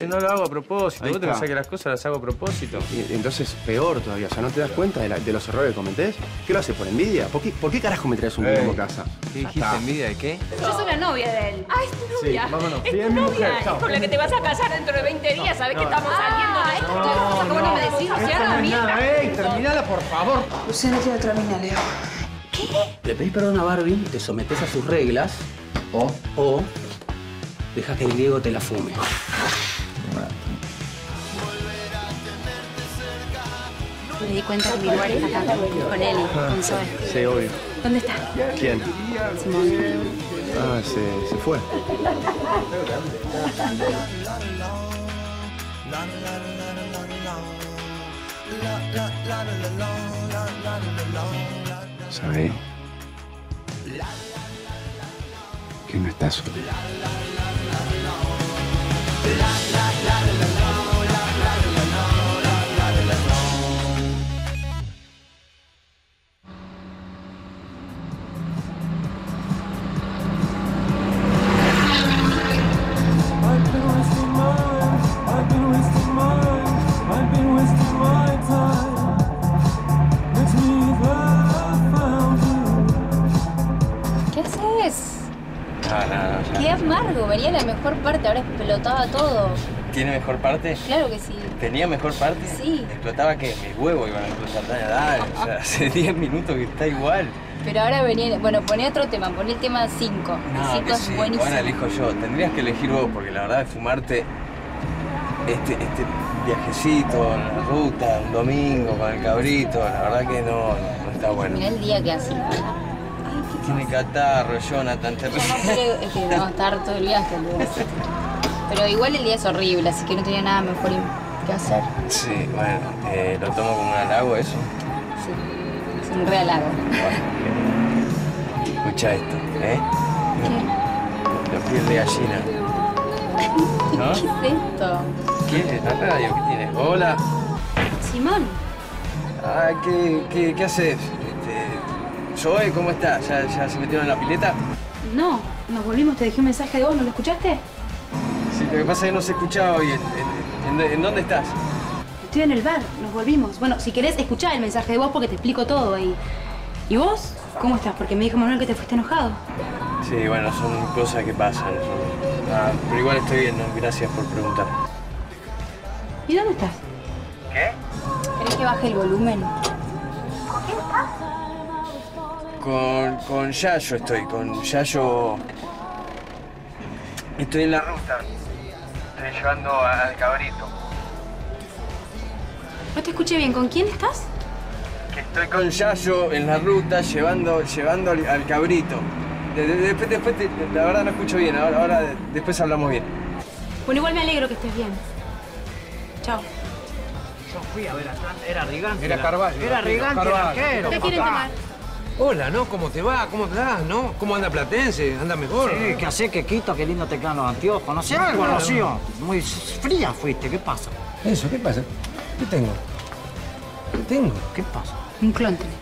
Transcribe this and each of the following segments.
No lo hago a propósito. Ahí Vos te está. pensás que las cosas las hago a propósito. Y entonces, peor todavía. O sea, ¿no te das cuenta de los errores que cometés? ¿Qué lo haces por envidia? ¿Por qué carajo me traes un quilombo a casa? ¿Qué dijiste? ¿Envidia de qué? Yo soy la novia de él. Ah, es tu novia. Sí, vámonos. Es Sí, tu es mi novia. mujer, chao. Es con la que te vas a casar dentro de 20 días. ¿Sabés que estamos saliendo de esto? Todas las cosas que vos no me decís, Luciana, mierda. Terminala, por favor. Luciana tiene otra mina, Leo. Le pedís perdón a Barbie, te sometés a sus reglas o dejas que el griego te la fume. Me di cuenta que mi lugar está acá, con Eli, con Zoe. Sí, obvio. ¿Dónde está? ¿Quién? Simón. Ah, se fue. ¿Sabés? Que no estás solo. ¿Qué haces? Nada, ya. Qué amargo, venía la mejor parte, ahora explotaba todo. ¿Tiene mejor parte? Claro que sí. ¿Tenía mejor parte? Sí. Explotaba que mis huevos iban a explotar. Dale, o sea, hace 10 minutos que está igual. Pero ahora venía, bueno, poné otro tema, poné el tema 5. El 5 que es sí, buenísimo. ahora elijo yo. Tendrías que elegir vos, porque la verdad es fumarte este viajecito en la ruta, un domingo con el cabrito, la verdad que no está bueno. Mirá el día que hace. Tiene catarro, Jonathan, te Yo no creo que vamos a estar todo el viaje. Luego. Pero igual el día es horrible, así que no tenía nada mejor que hacer. Sí, bueno, lo tomo como un halago eso. Sí, es un re halago. Escucha esto, ¿eh? ¿Qué? La piel de gallina. ¿No? ¿Qué es esto? ¿Qué? ¿La radio? ¿Qué tiene? Hola. Simón. Ah, ¿qué haces? Zoe, ¿cómo estás? ¿Ya se metieron en la pileta? No, nos volvimos, te dejé un mensaje de vos, ¿no lo escuchaste? Sí, lo que pasa es que no se escuchaba hoy. ¿En dónde estás? Estoy en el bar, nos volvimos. Bueno, si querés, escuchá el mensaje de vos porque te explico todo ahí. ¿Y vos? ¿Cómo estás? Porque me dijo Manuel que te fuiste enojado. Sí, bueno, son cosas que pasan. Pero igual estoy bien, ¿no? Gracias por preguntar. ¿Y dónde estás? ¿Qué? ¿Querés que baje el volumen? Con Yayo estoy, con Yayo. Estoy en la ruta. Estoy llevando al cabrito. No te escuché bien, ¿con quién estás? Que estoy con Yayo en la ruta llevando al cabrito. Después, la verdad no escucho bien, ahora después hablamos bien. Bueno, igual me alegro que estés bien. Chao. Yo fui a ver atrás, era Rigante. Era Carvalho. Era Rigante el arquero. ¿Qué quieren tomar? Hola, ¿no? ¿Cómo te va? ¿Cómo te das, no? ¿Cómo anda Platense? ¿Anda mejor? Sí, que hace, que quito, qué lindo te quedan los anteojos. No sé algo, Rocío. Muy fría fuiste, ¿qué pasa? Eso, ¿qué pasa? ¿Qué tengo? ¿Qué tengo? ¿Qué pasa? Un clon tenés.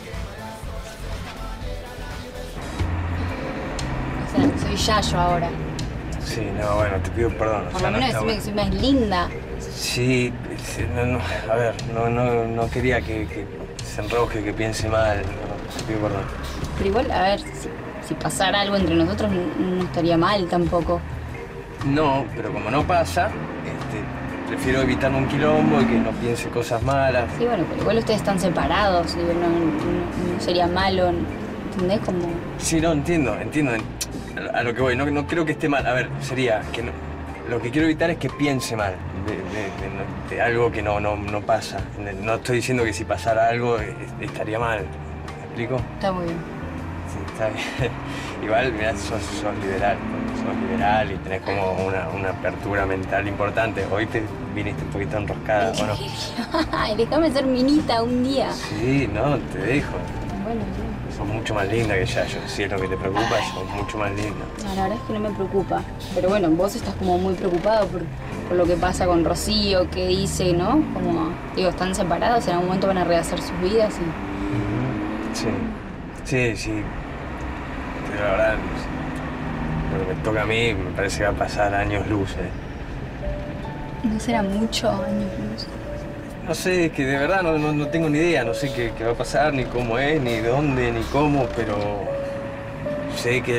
O sea, soy Yayo ahora. Sí, no, bueno, te pido perdón. Por lo menos decime que soy más linda. Sí, a ver, no quería que se enroje, que piense mal. Te pido perdón. Pero igual, a ver, si pasara algo entre nosotros no estaría mal tampoco. No, pero como no pasa, prefiero evitarme un quilombo y que no piense cosas malas. Sí, bueno, pero igual ustedes están separados, digo, no sería malo, ¿entendés? Como... Sí, no, entiendo. A lo que voy, no creo que esté mal. A ver, sería que lo que quiero evitar es que piense mal de algo que no pasa. No estoy diciendo que si pasara algo estaría mal. ¿Me explico? Está muy bien. Sí, está bien. Igual, mirá, sos liberal y tenés como una apertura mental importante. Hoy te viniste un poquito enroscada, ¿o no? Ay, déjame ser minita un día. Sí, no, te dejo. Bueno, sí. Sos mucho más linda que Yayo. Si es lo que te preocupa, sos mucho más linda. No, la verdad es que no me preocupa. Pero bueno, vos estás como muy preocupado por lo que pasa con Rocío, qué dice, ¿no? Como, digo, están separados, en algún momento van a rehacer sus vidas y... Sí. Pero la verdad, lo que me toca a mí me parece que va a pasar años luz, ¿No será mucho años luz? No sé, es que de verdad no tengo ni idea. No sé qué va a pasar, ni cómo es, ni dónde, ni cómo, pero sé que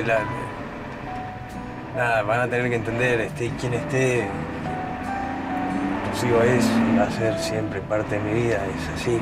nada, van a tener que entender, esté quien esté. Rocío es y va a ser siempre parte de mi vida, es así.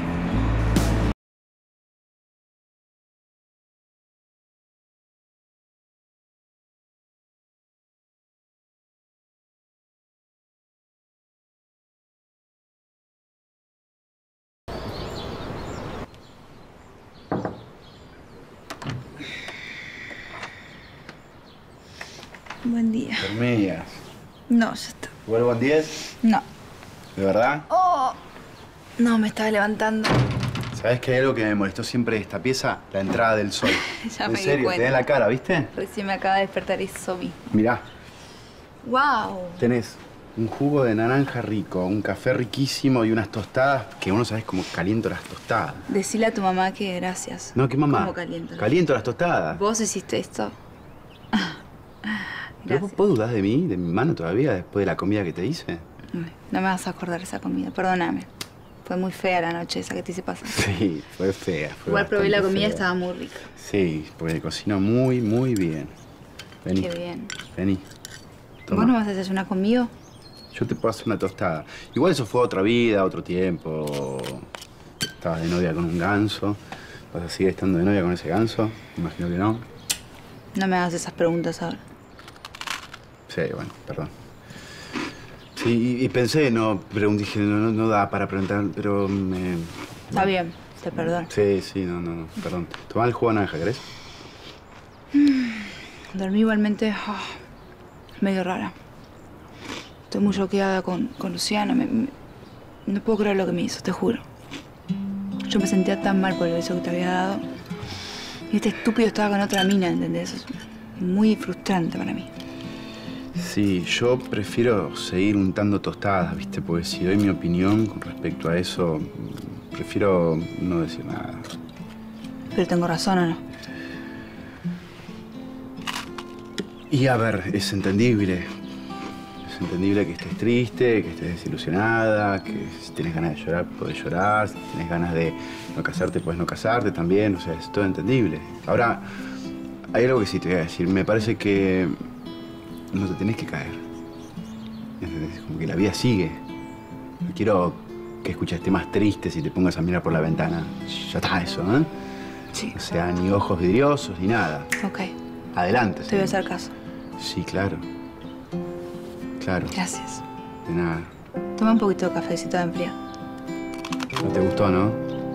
Buen día. Dormías. No, ya está. ¿Vuelvo en 10? No. ¿De verdad? Oh. No, me estaba levantando. ¿Sabes que hay algo que me molestó siempre de esta pieza? La entrada del sol. Ya en me di serio, cuenta. te da en la cara, ¿viste? Recién me acaba de despertar eso mismo. Mirá, ¡Wow! tenés un jugo de naranja rico, un café riquísimo y unas tostadas que uno sabes cómo caliento las tostadas. Decile a tu mamá que gracias. No, ¿qué mamá? ¿Cómo caliento? Caliento las tostadas. ¿Vos hiciste esto? ¿Pero vos dudás de mí, de mi mano todavía, después de la comida que te hice? No me vas a acordar esa comida, perdóname. Fue muy fea la noche esa que te hice pasar. Sí, fue fea. Igual probé la comida y estaba muy rica. Sí, porque cocino muy, muy bien. Vení. Qué bien. Vení. Toma. ¿Vos no vas a desayunar conmigo? Yo te puedo hacer una tostada. Igual eso fue otra vida, otro tiempo. Estabas de novia con un ganso. ¿Vas a seguir estando de novia con ese ganso? Imagino que no. No me hagas esas preguntas ahora. Sí, bueno, perdón. Sí, y pensé, dije, no da para preguntar, pero me... Está bien, te perdono. Sí, no, perdón. Tomá el jugo de naranja, ¿querés? Dormí igualmente medio rara. Estoy muy choqueada con Luciana. No puedo creer lo que me hizo, te juro. Yo me sentía tan mal por el beso que te había dado. Y este estúpido estaba con otra mina, ¿entendés? Es muy frustrante para mí. Sí, yo prefiero seguir untando tostadas, ¿viste? Porque si doy mi opinión con respecto a eso, prefiero no decir nada. Pero tengo razón, ¿o no? Y a ver, es entendible. Es entendible que estés triste, que estés desilusionada, que si tienes ganas de llorar, podés llorar. Si tienes ganas de no casarte, puedes no casarte también. O sea, es todo entendible. Ahora, hay algo que sí te voy a decir. Me parece que no te tenés que caer. ¿Entendés? Como que la vida sigue. No quiero que escuches temas tristes y te pongas a mirar por la ventana. Ya está eso, ¿eh? Sí. O sea, ni ojos vidriosos, ni nada. Ok, Adelante. te voy a hacer caso. Sí, claro. Claro. Gracias. De nada. Toma un poquito de cafecito de enfriar. ¿No te gustó, no?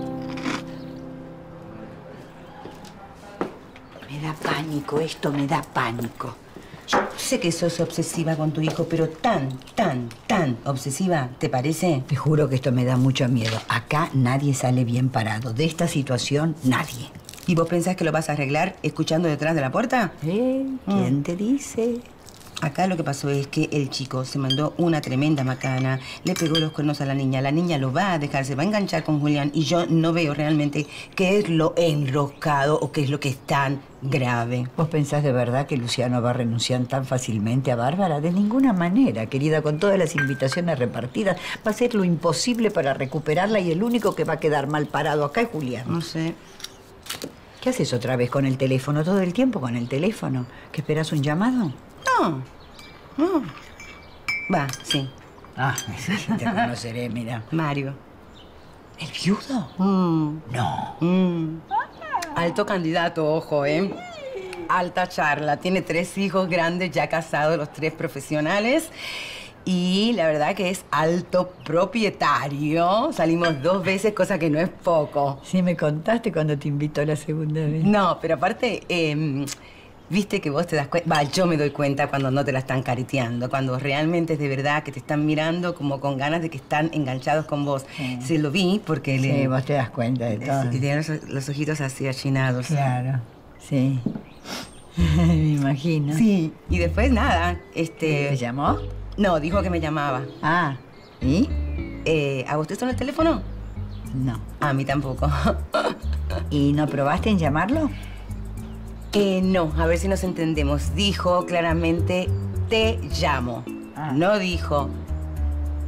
Me da pánico, esto me da pánico. Yo sé que sos obsesiva con tu hijo, pero tan obsesiva, ¿te parece? Te juro que esto me da mucho miedo. Acá nadie sale bien parado. De esta situación, nadie. ¿Y vos pensás que lo vas a arreglar escuchando detrás de la puerta? ¿Quién te dice? Acá lo que pasó es que el chico se mandó una tremenda macana, le pegó los cuernos a la niña lo va a dejar, se va a enganchar con Julián y yo no veo realmente qué es lo enroscado o qué es lo que es tan grave. ¿Vos pensás de verdad que Luciano va a renunciar tan fácilmente a Bárbara? De ninguna manera, querida, con todas las invitaciones repartidas, va a ser lo imposible para recuperarla y el único que va a quedar mal parado acá es Julián. No sé. ¿Qué haces otra vez con el teléfono? ¿Todo el tiempo con el teléfono? ¿Que esperas un llamado? No. Va, sí. Ah, sí, te conoceré, mira. Mario. ¿El viudo? No. Alto candidato, ojo, ¿eh? Alta charla. Tiene 3 hijos grandes, ya casados, los 3 profesionales. Y la verdad que es alto propietario. Salimos 2 veces, cosa que no es poco. Sí, me contaste cuando te invitó la segunda vez. No, pero aparte, viste que vos te das cuenta. Va, yo me doy cuenta cuando no te la están careteando. Cuando realmente es de verdad que te están mirando como con ganas de que están enganchados con vos. Sí. Se lo vi porque Sí, vos te das cuenta de todo. Y tiene los ojitos así achinados. Claro, sí. Me imagino. Sí, y después nada, ¿Te llamó? No, dijo que me llamaba. Ah, ¿y? ¿A vos te sonó el teléfono? No. A mí tampoco. ¿Y no probaste en llamarlo? No, a ver si nos entendemos. Dijo claramente, te llamo. Ah. No dijo,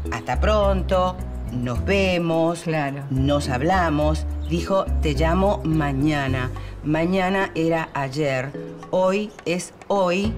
hasta pronto, nos vemos, Claro. nos hablamos. Dijo, te llamo mañana. Mañana era ayer, hoy es hoy.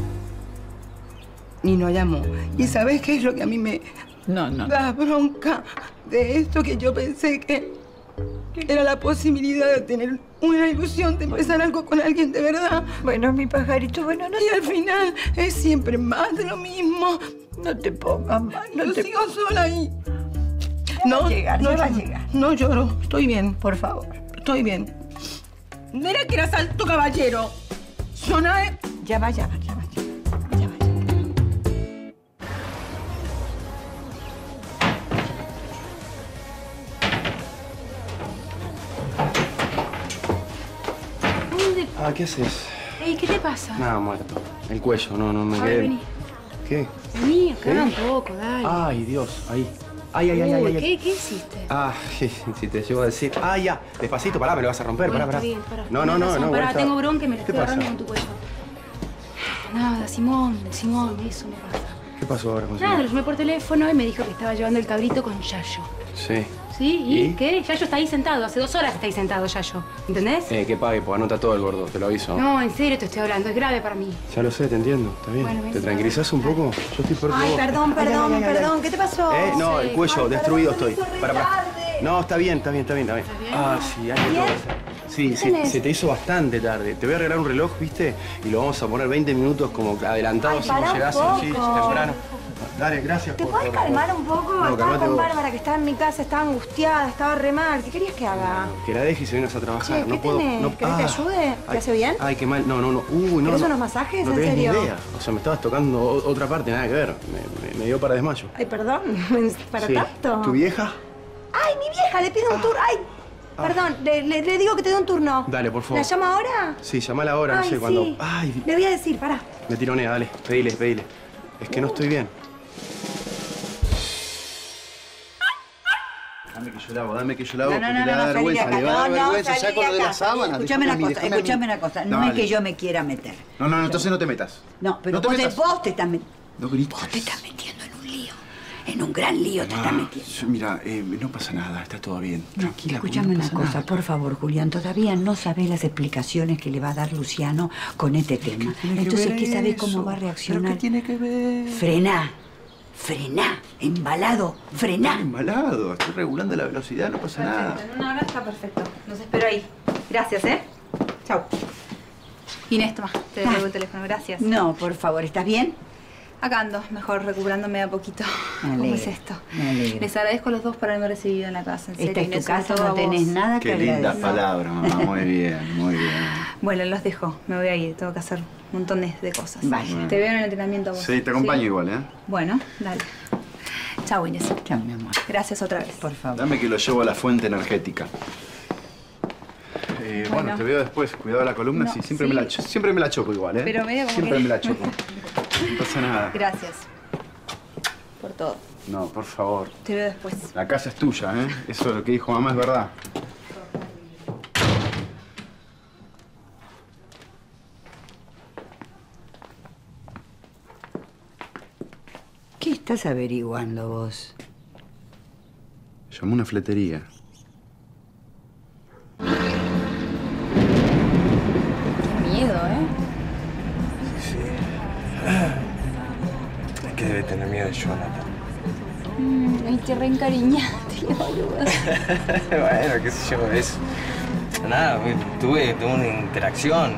Y no llamó. ¿Y sabes qué es lo que a mí me da bronca de esto? Que yo pensé que era la posibilidad de tener una ilusión de empezar algo con alguien de verdad. Bueno, mi pajarito, bueno, no. Y al final es siempre más de lo mismo. No te pongas mal. Yo sigo sola ahí. Va a llegar, ya va a llegar. No lloro, estoy bien. Por favor. Estoy bien. No era que eras alto caballero. Sonae. Ya va a llegar, ya va a llegar. Ya va a llegar. ¿Dónde? Ah, ¿qué haces? Ey, ¿qué te pasa? Nada, muerto. El cuello, no me A ver, quedé. vení. ¿Qué? Vení acá ¿Qué? un poco, dale. Ay, Dios, ahí. Ay. Uy, ¿qué hiciste? Ah, si te llego a decir. Ah, ya. Despacito, pará, me lo vas a romper. Bueno, Pará. está bien, pará. No. Tenés razón, pará, está- tengo bronca y me la ¿Qué estoy agarrando pasa? con tu cuello. Nada, Simón, eso me pasa. ¿Qué pasó ahora con Nada, Simón? lo llamé por teléfono y me dijo que estaba llevando el cabrito con Yayo. Sí. ¿Sí? ¿Y ¿Y? qué? Yayo está ahí sentado. Hace 2 horas que está ahí sentado, Yayo. ¿Entendés? Que pague, pues anota todo el gordo, te lo aviso. No, en serio te estoy hablando. Es grave para mí. Ya lo sé, te entiendo, está bien. Bueno, ven, ¿Te tranquilizás un poco? Yo estoy peor que Ay, vos. perdón. ¿Qué te pasó? No, el cuello, destruido estoy. Para. No, está bien. Ah, sí, hay que todo. Sí, tenés? se te hizo bastante tarde. Te voy a arreglar un reloj, ¿viste? Y lo vamos a poner 20 minutos como adelantado si pará vos un llegás poco. sí, temprano. Dale, gracias ¿Te por puedes calmar un poco? No, Estaba calmate con vos. Bárbara, que estaba en mi casa, estaba angustiada, estaba re mal. ¿Qué querías que haga? Que la dejes y se vienes a trabajar. Che, no ¿qué puedo. tenés? No, ¿Querés que te ayude? ¿Te hace bien? Ay, qué mal. No. Uy, no. ¿Querés no. unos masajes? No ¿En tenés ni serio? idea. O sea, me estabas tocando otra parte, nada que ver. Me dio para desmayo. Ay, perdón. ¿Para Sí. tanto? ¿Tu vieja? Ay, mi vieja, le pido un turno. Ay, perdón, le digo que te dé un turno. Dale, por favor. ¿La llamo ahora? Sí, llamala ahora, no Ay, sé sí. cuándo. Ay, Le voy a decir, pará. me tironea, dale. Pedile. Es que no estoy bien. Dame que yo lavo, porque le da vergüenza. Le va a dar vergüenza, salí saco lo de acá. las sábanas. Escuchame una déjame a cosa, mí. escuchame una cosa. No Dale. es que yo me quiera meter. No, entonces no te metas. No, pero No te metas. vos te estás metiendo. No grites. Vos te estás metiendo en un lío. En un gran lío te estás metiendo. Mira, no pasa nada, está todo bien. Tranquila. Escuchame una cosa, por favor, Julián. Todavía no sabés las explicaciones que le va a dar Luciano con este tema. Entonces, ¿qué sabés cómo va a reaccionar? ¿Qué tiene que ver? Frená, embalado, frená. Embalado, estoy regulando la velocidad, no pasa nada. En una hora está perfecto. Nos espero ahí. Gracias, ¿eh? Chau. Inés, toma, te devuelvo el teléfono. Gracias. No, por favor, ¿estás bien? Acá ando, mejor recuperándome a poquito. Me ¿Cómo alegro, es esto? me alegro. Les agradezco a los dos por haberme recibido en la casa. En serio, Esta es Inés, tu sobre casa, todo a no tenés vos. nada que Qué lindas agradecer. palabras, mamá. Muy bien, muy bien. Bueno, los dejo. Me voy a ir. Tengo que hacer un montón de cosas. Vaya. Te veo en el entrenamiento a vos. Sí, te acompaño igual, ¿eh? Bueno, dale. Chao, Inés. Chao, mi amor. Gracias otra vez. Por favor. Dame que lo llevo a la fuente energética. Bueno, te veo después. Cuidado la columna. No, sí, siempre, sí. siempre me la choco igual, ¿eh? Pero medio como Siempre que- me la choco. No pasa nada. Gracias. Por todo. No, por favor. Te veo después. La casa es tuya, ¿eh? Eso lo que dijo mamá es verdad. ¿Qué estás averiguando vos? Llamó una fletería. Qué miedo, ¿eh? Sí. Es que debe tener miedo de Jonathan. Ay, te reencariñaste, boludo. Bueno, qué sé yo, es... Nada, tuve una interacción.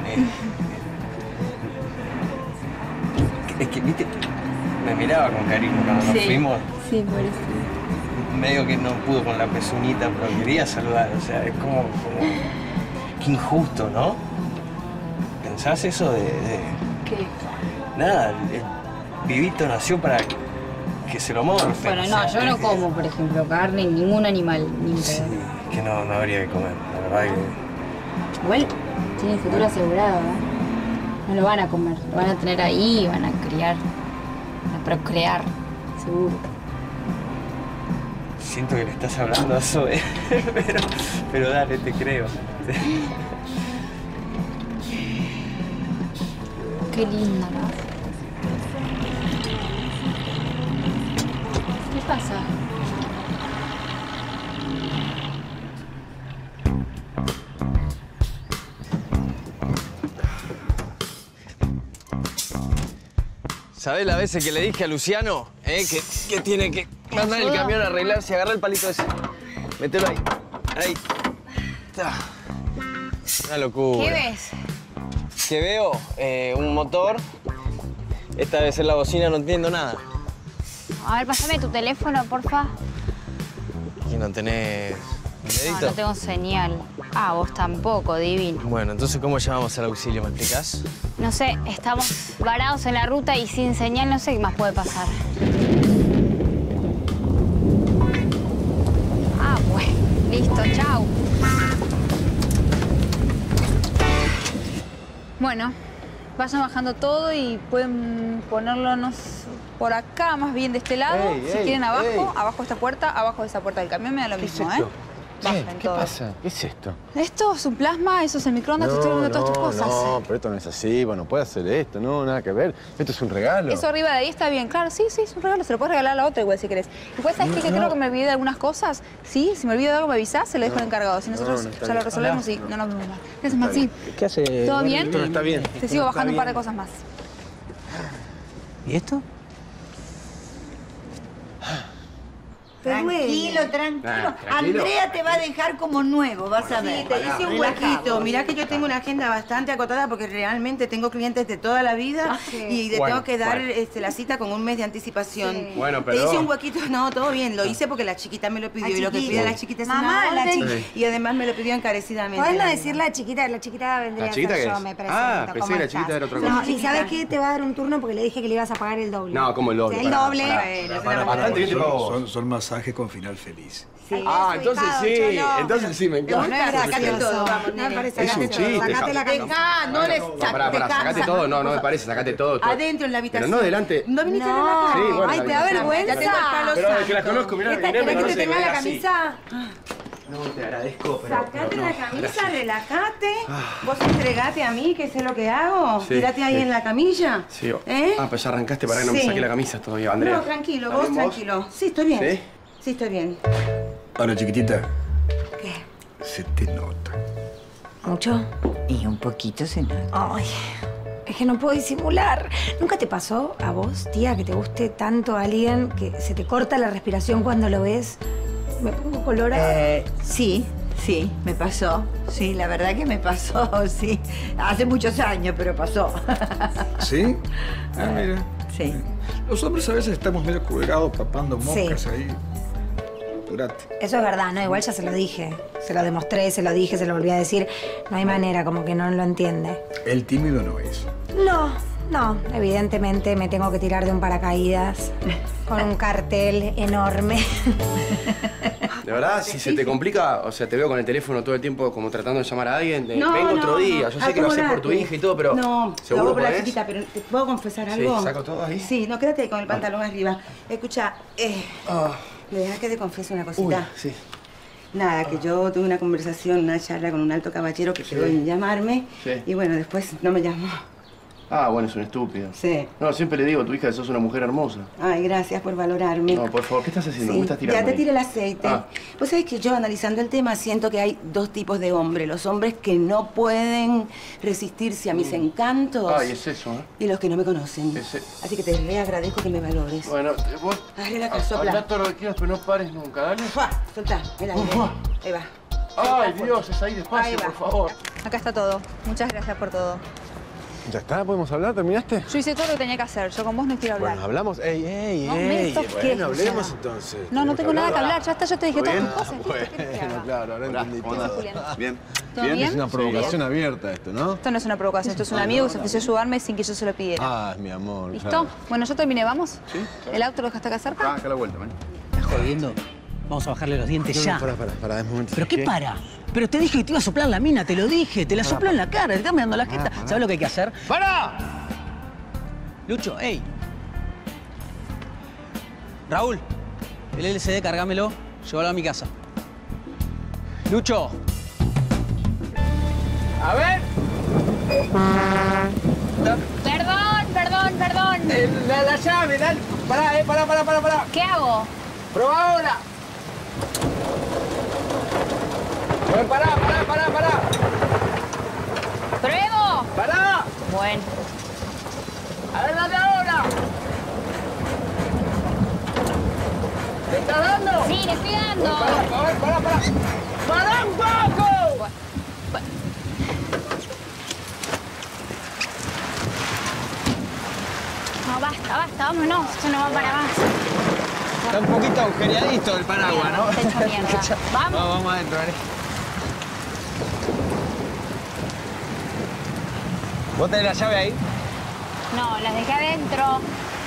Es que, viste, me miraba con cariño cuando nos fuimos. Sí, por eso. Medio que no pudo con la pezuñita, pero quería saludar. O sea, es como qué injusto, ¿no? ¿Pensás eso de ¿Qué? nada, el pibito nació para que se lo morfen? Bueno, o no, sea, yo no como, por ejemplo, carne, ningún animal, ni un Sí, pedo. que no habría que comer, la verdad que... Igual tiene el futuro asegurado, ¿eh? No lo van a comer, lo van a tener ahí y van a criar, a procrear, seguro. Siento que le estás hablando a Zoe, pero dale, te creo. Qué linda, ¿no? pasa? ¿Sabés las veces que le dije a Luciano que tiene que mandar el camión a arreglarse? Agarra el palito ese. Mételo ahí. Ahí. Está. Una locura. ¿Qué ves? ¿Qué veo? Un motor. Esta debe ser la bocina, no entiendo nada. A ver, pásame tu teléfono, porfa. ¿Y no tenés dedito? No tengo señal. Ah, vos tampoco, divino. Bueno, entonces, ¿cómo llamamos al auxilio? ¿Me explicás? No sé, estamos varados en la ruta y sin señal, no sé qué más puede pasar. Ah, bueno, listo, chau. Bueno, vayan bajando todo y pueden ponerlo por acá, más bien de este lado. Si quieren abajo, abajo de esta puerta, abajo de esa puerta del camión, me da lo mismo, ¿eh? ¿Qué pasa? ¿Qué es esto? Esto es un plasma, eso es el microondas, te estoy hablando de todas tus cosas. No, pero esto no es así, bueno, puede hacer esto, no, nada que ver. Esto es un regalo. Eso arriba de ahí está bien, claro, sí, es un regalo, se lo puedes regalar a la otra igual si querés. Igual, ¿sabes qué? Que creo que me olvidé de algunas cosas. Sí, si me olvido de algo me avisás, se lo dejo al encargado. Si nosotros ya lo resolvemos y no nos vemos más. Gracias, Maxi. ¿Qué hace? ¿Todo bien? Esto no está bien. Te sigo bajando un par de cosas más. ¿Y esto? Tranquilo. tranquilo. Andrea te va a dejar como nuevo, vas a ver. Sí, te hice un huequito. Mirá que yo tengo una agenda bastante acotada porque realmente tengo clientes de toda la vida y le tengo que dar la cita con un mes de anticipación. Sí. Bueno, Te hice un huequito, no, todo bien. Lo hice porque la chiquita me lo pidió y lo que pide la chiquita es Mamá, una la orden y además me lo pidió encarecidamente. ¿Podés no decir la chiquita vendría ¿La chiquita a ser qué yo, es? me presento. Ah, pensé ¿cómo que la estás? chiquita era otra cosa. No, y ¿sabes qué? Te va a dar un turno porque le dije que le ibas a pagar el doble. No, ¿cómo el doble? El doble. Bastante bien te pago vos. Son masajes con final feliz. Sí. Ah, entonces sí, entonces sí, me No, encanta. sacate todo, vamos, No me parece Es un chiste. Sacate la camisa. Dejá, no les Pará, sacate todo, no me parece, sacate todo. adentro en la habitación. Pero no delante. No viniste a No. la Sí, bueno, Ay, la te da habitación. vergüenza. Ya tengo el palo Pero santo. que las conozco, mirá, ¿Querés mirá, me que te conoce, tenga me la ve así. camisa? No, te agradezco, pero... Sacate no, la camisa, relájate. Ah. Vos entregate a mí, que sé lo que hago. Sí, Tírate ahí sí. en la camilla. Sí. ¿Eh? Ah, pues ya arrancaste para que no me Sí. saque la camisa todavía, Andrea. No, tranquilo, ¿Está vos bien tranquilo. Sí, estoy bien. ¿Sí? Sí, estoy bien. Ahora, chiquitita, ¿Qué? se te nota. ¿Mucho? Y un poquito se nota. Ay, es que no puedo disimular. ¿Nunca te pasó a vos, tía, que te guste tanto a alguien que se te corta la respiración cuando lo ves? Me pongo colorada. Sí, me pasó. Sí, la verdad que me pasó, sí. Hace muchos años, pero pasó. ¿Sí? Ah, mira. Sí. Los hombres a veces estamos medio colgados tapando moscas ahí. Apurate. Eso es verdad, ¿no? Igual ya se lo dije. Se lo demostré, se lo dije, se lo volví a decir. No hay manera, como que no lo entiende. El tímido no es. No, evidentemente me tengo que tirar de un paracaídas con un cartel enorme. De verdad, si se te complica, o sea, te veo con el teléfono todo el tiempo como tratando de llamar a alguien. No, vengo otro no, día, no. yo sé que lo haces por tu hija y todo, pero No, lo ¿seguro hago por la podés? chiquita, pero ¿te puedo confesar Sí, algo? ¿saco todo ahí? Sí, no, quédate ahí con el pantalón arriba. Escucha, ¿le dejas que te confiese una cosita? Uy, sí. Nada, que yo tuve una conversación, una charla con un alto caballero que quedó en llamarme. Sí. Y bueno, después no me llamó. Ah, bueno, es un estúpido. Sí. No, siempre le digo a tu hija que sos una mujer hermosa. Ay, gracias por valorarme. No, por favor, ¿qué estás haciendo? Sí, ¿Me estás tirando? ya te ahí? tiré el aceite. Ah. Vos sabés que yo, analizando el tema, siento que hay dos tipos de hombres. Los hombres que no pueden resistirse a mis encantos. Ay, es eso, ¿eh? Y los que no me conocen. Así que te re agradezco que me valores. Bueno, vos... Hazle la sopla. Hablá todo lo que quieras, pero no pares nunca, ¿dale? ¡Fua! Soltá, el aire. Ahí va. Ay, Dios, es ahí despacio, Ahí va. por favor. Acá está todo. Muchas gracias por todo. ¿Ya está? ¿Podemos hablar? ¿Terminaste? Yo hice todo lo que tenía que hacer. Yo con vos no quiero hablar. Bueno, hablamos. ¡Ey! No me toques, Bueno, hablemos Luciano. entonces. No tengo nada que hablar. hablar. Ya está, yo te dije ¿Todo todas bien? tus cosas. ¿Qué querés que haga? Bueno, claro, ahora entendí. ¿Cómo andás? Bien. ¿Todo bien? Es una provocación Bien. abierta esto, ¿no? Esto no es una provocación, esto es un amigo que se ofreció a ayudarme sin que yo se lo pidiera. Ah, es mi amor. ¿Listo? claro. Bueno, yo terminé, ¿vamos? Sí. ¿El auto lo dejaste acá cerca? Acá a la vuelta, ven. ¿Estás jodiendo? Vamos a bajarle los dientes No, ya. no, pará, un momento. ¿Pero qué para? Pero te dije que te iba a soplar la mina, te lo dije. Te la sopló en la cara, te estás mirando la jeta. ¿Sabes lo que hay que hacer? ¡Para! Lucho, ey. Raúl, el LCD, cargámelo. Llévalo a mi casa. Lucho. A ver. Perdón. La llave, dale. Pará. ¿Qué hago? ¡Probá ahora! ¡Pará! ¡Pruebo! ¡Pará! Bueno. ¡A ver, dale ahora! ¿Le estás dando? Sí, le estoy dando. Pará. ¡Pará un poco! No, basta, vámonos. Esto no va para más. Está un poquito agujereadito el paraguas, ¿no? Está hecho mierda. Vamos. Vamos adentro, dale. ¿Vos tenés la llave ahí? No, las dejé adentro.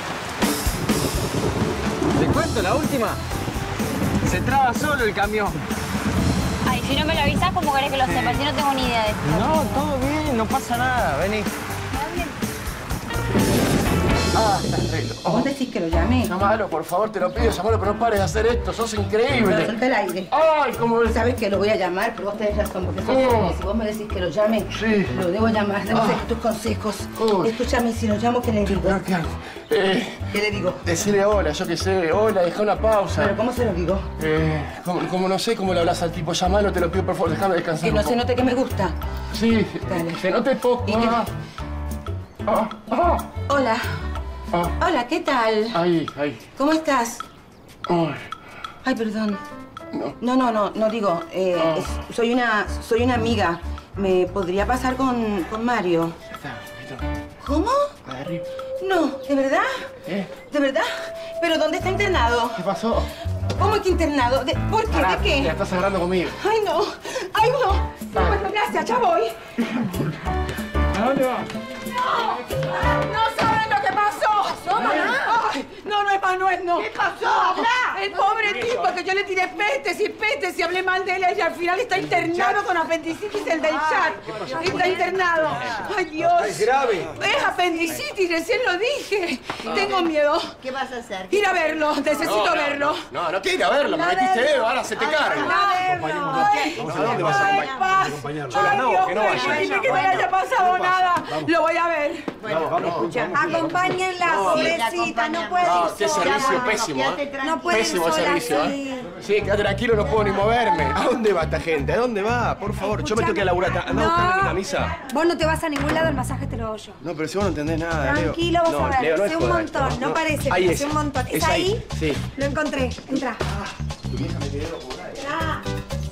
¿Te cuento la última? Se traba solo el camión. Ay, si no me lo avisás, ¿cómo querés que lo sepa? Si no tengo ni idea de esto. No, todo bien, no pasa nada. Vení. Ah, estás re loco. ¿Vos decís que lo llame? Llamalo, por favor, te lo pido, llamalo, pero no pares de hacer esto, sos increíble. Pero suelta el aire. Ay, cómo es. Sabes que lo voy a llamar, pero vos tenés razón, porque si vos me decís que lo llame, lo debo llamar, debo seguir tus consejos. Escúchame, si lo llamo, ¿qué le digo? ¿Qué hago? ¿Qué le digo? Decirle hola, yo qué sé, hola, deja una pausa. ¿Pero cómo se lo digo? Como no sé cómo le hablas al tipo, llamalo, te lo pido, por favor, déjame descansar. Que no se note que me gusta. Sí, dale. Se note poco. Hola. Hola, ¿qué tal? Ahí. ¿Cómo estás? Ay, perdón. No, digo, soy una amiga. ¿Me podría pasar con Mario? ¿Cómo? Arriba. No, ¿de verdad? ¿De verdad? ¿Pero dónde está internado? ¿Qué pasó? ¿Cómo que internado? ¿Por qué? Pará, ¿De qué? Ya estás agarrando conmigo. ¡Ay, no! ¡Ay, no! Bueno, gracias, ya voy. ¿A dónde va? ¡No saben lo que pasó! ¿No, mamá? Ay, no es Manuel, no. ¿Qué pasó? ¡Habla! El pobre tipo que yo le tiré pestes y hablé mal de él y al final está internado con apendicitis, el del chat. Está internado. ¡Ay, Dios! ¿Es grave? Es apendicitis, recién lo dije. Tengo miedo. ¿Qué vas a hacer? Ir a verlo, necesito verlo. No quiero ir a verlo, me metiste Eva, ahora se te carga. ¿A dónde vas a acompañarlo? Sola no, que no vaya. Dime que no le haya pasado nada. Lo voy a ver. Vamos. Acompáñenla, pobrecita, no puede ir Qué sola. servicio pésimo, No puede ir Pésimo sola servicio, así. Sí, quédate tranquilo, no puedo ni moverme. ¿A dónde va esta gente? ¿A dónde va? Por favor, yo me tengo que laburar. Anda a buscarme mi camisa. Vos no te vas a ningún lado, el masaje te lo hago yo. No, pero si vos no entendés nada, Leo. Tranquilo, vas a ver. Leo, no Sé es un joda montón, esto. no parece, Ahí pero es. sé un montón. ¿Es ahí? Sí. Lo encontré, entra. Tu vieja me quedó por ahí. Entra.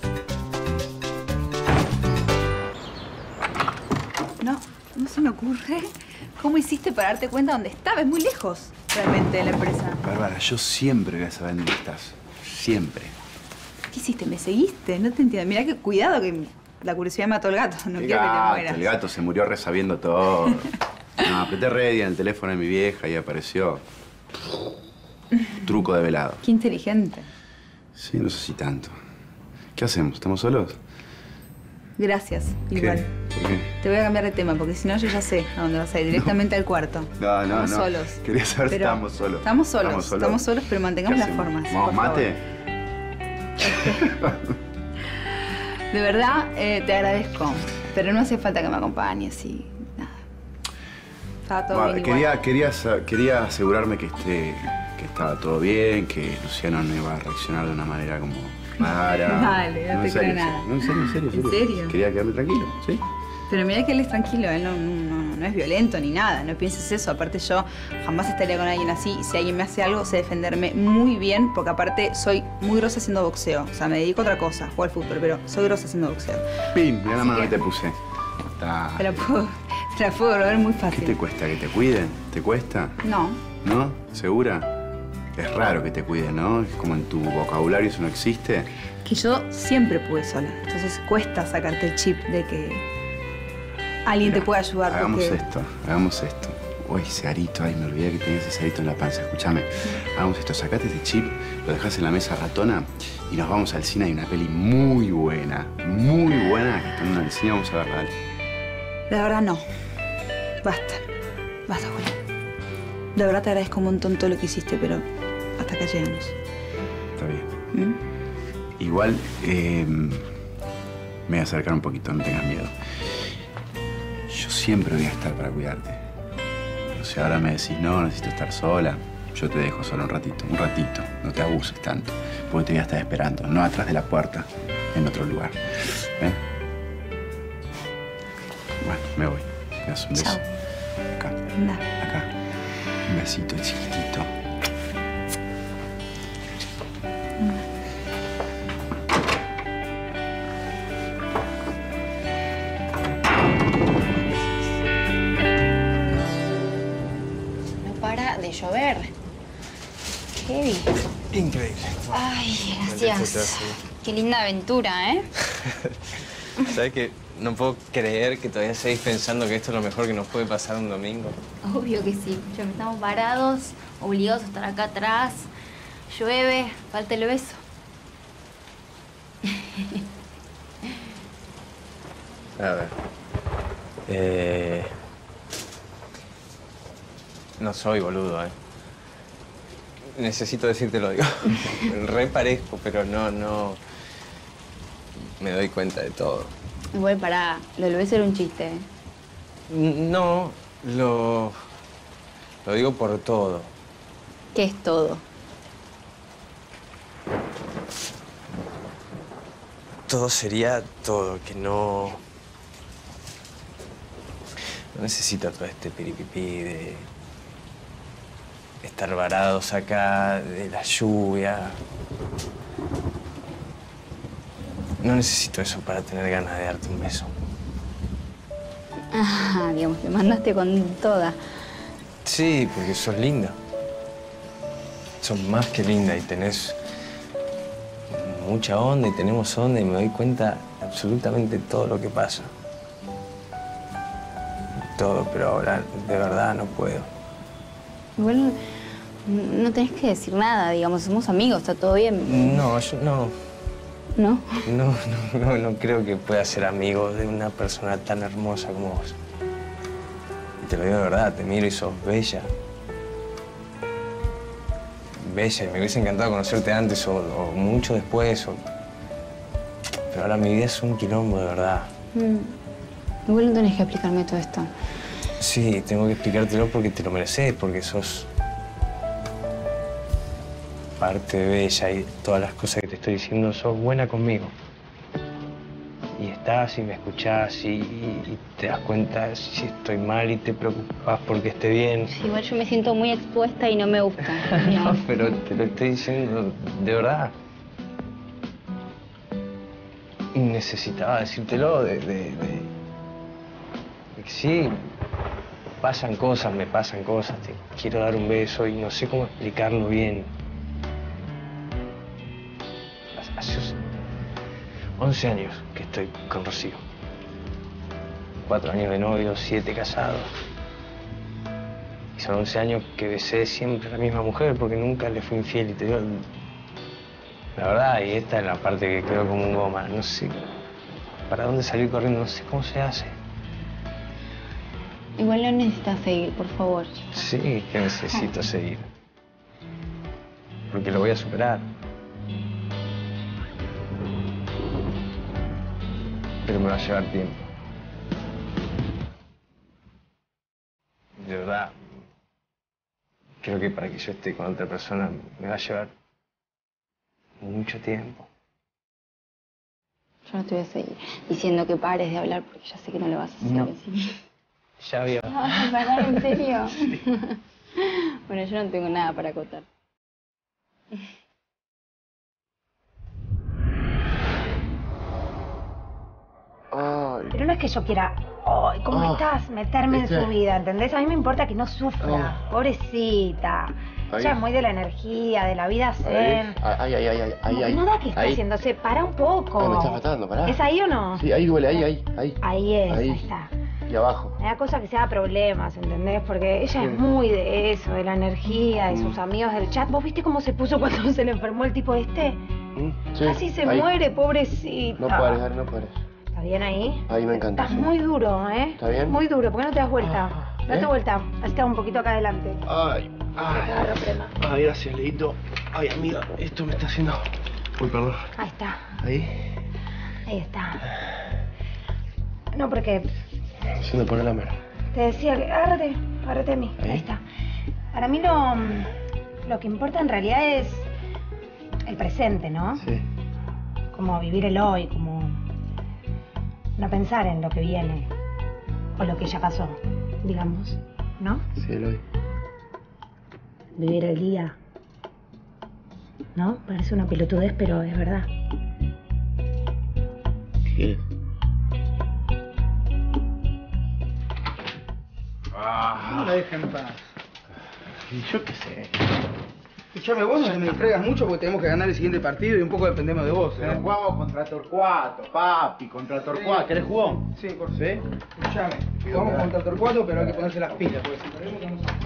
No se me ocurre cómo hiciste para darte cuenta dónde estaba. Es muy lejos, realmente, de la empresa. Bárbara, yo siempre voy a saber dónde estás. Siempre. ¿Qué hiciste? ¿Me seguiste? No te entiendo. Mirá que cuidado que la curiosidad mató al gato. No quiero que te mueras. El gato se murió resabiendo todo. No, apreté ready en el teléfono de mi vieja y apareció. Truco de velado. Qué inteligente. Sí, no sé si tanto. ¿Qué hacemos? ¿Estamos solos? Gracias, igual. ¿Por qué? Te voy a cambiar de tema, porque si no yo ya sé a dónde vas a ir. Directamente al cuarto. No. Estamos solos. Quería saber si Pero estábamos solos. Estamos solos, pero mantengamos las formas. ¿Vamos mate? De verdad, te agradezco. Pero no hace falta que me acompañes y nada. Estaba todo bien igual. Quería asegurarme que estaba todo bien, que Luciano no iba a reaccionar de una manera como rara. Vale, no te creo nada. No, en serio. ¿En serio? Quería quedarme tranquilo, ¿sí? Pero mira que él es tranquilo, él no es violento ni nada, no pienses eso. Aparte yo jamás estaría con alguien así y si alguien me hace algo sé defenderme muy bien porque aparte soy muy grosa haciendo boxeo. O sea, me dedico a otra cosa, juego al fútbol, pero soy grosa haciendo boxeo. Pin, mirá la mano que te puse. Te la puedo volver muy fácil. ¿Qué te cuesta? ¿Que te cuiden? ¿Te cuesta? No. ¿No? ¿Segura? Es raro que te cuiden, ¿no? Es como en tu vocabulario eso no existe. Que yo siempre pude sola. Entonces cuesta sacarte el chip de que alguien te puede ayudar. Hagamos esto. Uy, ese arito, ay, me olvidé que tenías ese arito en la panza. Escúchame, hagamos esto, sacate este chip, lo dejás en la mesa ratona y nos vamos al cine. Hay una peli muy buena, que está en el cine, vamos a verla, dale. La verdad no. Basta, Julián. De verdad te agradezco un montón todo lo que hiciste, pero hasta acá llegamos. Está bien. Igual, me voy a acercar un poquito, no tengas miedo. Yo siempre voy a estar para cuidarte. Pero si ahora me decís, no, necesito estar sola, Yo te dejo solo un ratito. No te abuses tanto. Porque te voy a estar esperando. No atrás de la puerta, en otro lugar. ¿Ven? Bueno, me voy. Me das un beso. Chao. Acá. Anda. Acá. Un besito chiquitito. No para de llover. Heavy. Increíble. Ay, gracias. Qué linda aventura, ¿eh? ¿Sabes que no puedo creer que todavía seguís pensando que esto es lo mejor que nos puede pasar un domingo? Obvio que sí. Ya estamos parados, obligados a estar acá atrás. Llueve, falta el beso. A ver. No soy boludo, ¿eh? Necesito decírtelo, digo. Re parezco, pero no... Me doy cuenta de todo. Igual pará, lo del beso era un chiste, ¿eh? No, lo digo por todo. ¿Qué es todo? Todo sería todo, que no necesito todo este piripipí de estar varados acá, de la lluvia. No necesito eso para tener ganas de darte un beso. Ah, digamos, te mandaste con toda. Sí, porque sos linda. Sos más que linda y tenés mucha onda y tenemos onda y me doy cuenta de absolutamente todo lo que pasa. Todo, pero ahora de verdad no puedo. Igual no tenés que decir nada, digamos, somos amigos, está todo bien. No, yo no. ¿No? No creo que pueda ser amigo de una persona tan hermosa como vos. Y te lo digo de verdad, te miro y sos bella. Bella, y me hubiese encantado conocerte antes o mucho después. Pero ahora mi vida es un quilombo, de verdad. Igual no tenés que explicarme todo esto. Sí, tengo que explicártelo porque te lo mereces, porque sos parte de Bella y todas las cosas que te estoy diciendo, sos buena conmigo. Y estás y me escuchás y te das cuenta si estoy mal y te preocupas porque esté bien. Sí, igual yo me siento muy expuesta y no me gusta. No, pero te lo estoy diciendo de verdad. Y necesitaba decírtelo de que sí, pasan cosas, me pasan cosas, te quiero dar un beso y no sé cómo explicarlo bien. Hace 11 años que estoy con Rocío. 4 años de novio, 7 casados. Y son 11 años que besé siempre a la misma mujer porque nunca le fui infiel. Y te digo la verdad, y esta es la parte que quedó como un goma. No sé para dónde salir corriendo, no sé cómo se hace. Igual no necesitas seguir, por favor. Sí, que necesito seguir. Porque lo voy a superar. Pero me va a llevar tiempo. De verdad. Creo que para que yo esté con otra persona me va a llevar mucho tiempo. Yo no te voy a seguir diciendo que pares de hablar porque ya sé que no lo vas a hacer. No. Así. Ya había. ¿No vas a parar, en serio? Sí. Bueno, yo no tengo nada para acotar. Pero no es que yo quiera, ay, ¿cómo estás? Meterme en su vida, ¿entendés? A mí me importa que no sufra, pobrecita. Ella es muy de la energía, de la vida zen. Ay. Nada que está haciéndose, para un poco. Ay, me estás matando, pará. ¿Es ahí o no? Sí, ahí duele, ahí. Ahí es, ahí está. Y abajo. Me da cosa que sea problemas, ¿entendés? Porque ella es muy de eso, de la energía, de sus amigos del chat. ¿Vos viste cómo se puso cuando se le enfermó el tipo este? Sí, Casi se muere, pobrecita. No pares, Ari, no pares. ¿Está bien ahí? Ahí me encanta. Estás muy duro, ¿eh? ¿Está bien? Muy duro. ¿Por qué no te das vuelta? Date vuelta. Así te un poquito acá adelante. Ay, gracias, Leito. Ay, amiga, esto me está haciendo... Uy, perdón. Ahí está. Ahí. Ahí está. No, porque Se me pone la mano. te decía que... Agárrate a mí. Ahí está. Para mí lo que importa en realidad es el presente, ¿no? Sí. Como vivir el hoy, como no pensar en lo que viene o lo que ya pasó, digamos, ¿no? Sí, Eloy. Vivir el día, ¿no? Parece una pelotudez, pero es verdad. ¿Qué quieres? No la dejen en paz. Yo qué sé. Escuchame, vos no te me distraigas mucho porque tenemos que ganar el siguiente partido y un poco dependemos de vos, Pero jugamos contra Torcuato, papi, contra Torcuato. ¿Querés jugón? Sí, por ¿Sí? Escuchame, jugamos contra Torcuato, pero hay que ponerse las pilas, porque si perdemos vamos a...